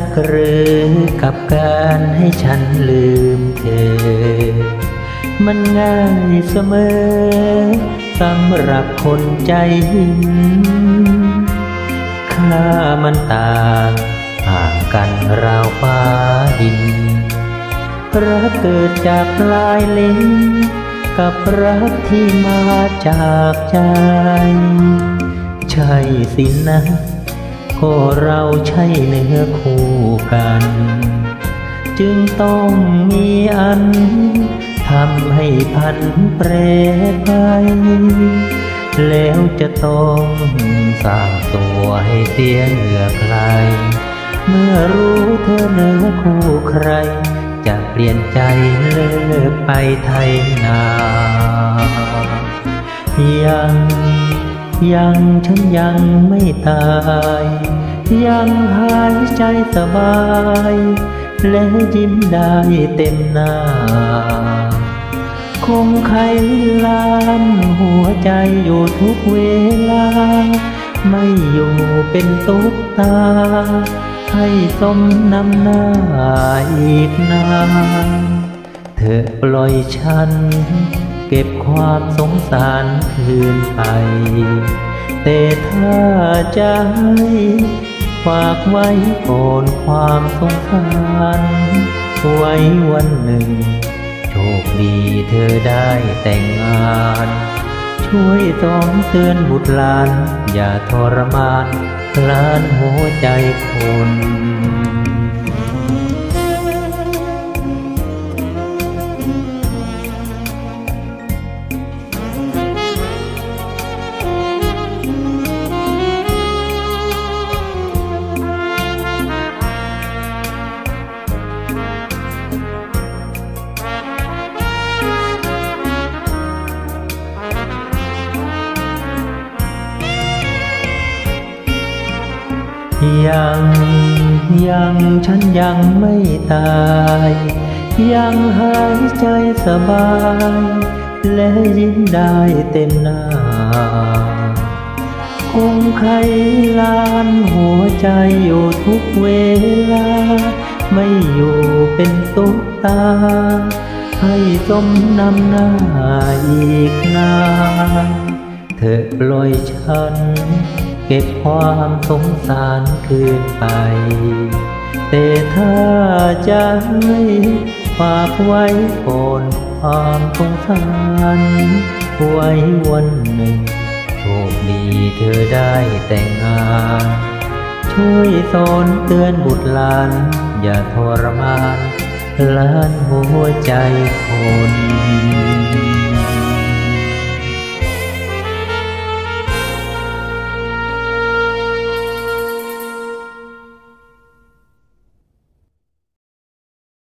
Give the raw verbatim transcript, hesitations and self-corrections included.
หรือกับการให้ฉันลืมเธอมันง่ายเสมอสำหรับคนใจหินค่ามันต่างห่างกันราวฟ้าดินรักเกิดจากปลายลิ้นกับรักที่มาจากใจใช่สินะก็เราใช่เนื้อคู่กันจึงต้องมีอันทำให้พันเปรไปแล้วจะต้องสร้างตัวให้เสียเหงื่อใครเมื่อรู้เธอเนื้อคู่ใครจะเปลี่ยนใจเลิกไปไทยนายังยังฉันยังไม่ตายยังหายใจสบายและยิ้มได้เต็มหน้าคงใครลามหัวใจอยู่ทุกเวลาไม่อยู่เป็นตุ๊กตาให้สมน้ำหน้าอีกนานเธอปล่อยฉันเก็บความสงสารคืนไปแต่ถ้าจะให้ฝากไว้ก่อนความสงสารไว้วันหนึ่งโชคดีเธอได้แต่งงานช่วยสอนเตือนบุตรหลานอย่าทรมานกลานหัวใจคนยังยังฉันยังไม่ตายยังหายใจสบายและยิ้มได้เต็มหน้าคงใครลานหัวใจอยู่ทุกเวลาไม่อยู่เป็นตุ๊กตาให้สมน้ำหน้าอีกนานเธอปล่อยฉันเก็บความสงสารคืนไปแต่ถ้าจะให้ฝากไว้ก่อนความสงสารไว้วันหนึ่งโชคดีเธอได้แต่งงานช่วยสอนเตือนบุตรหลานอย่าทรมานล้านหัวใจคน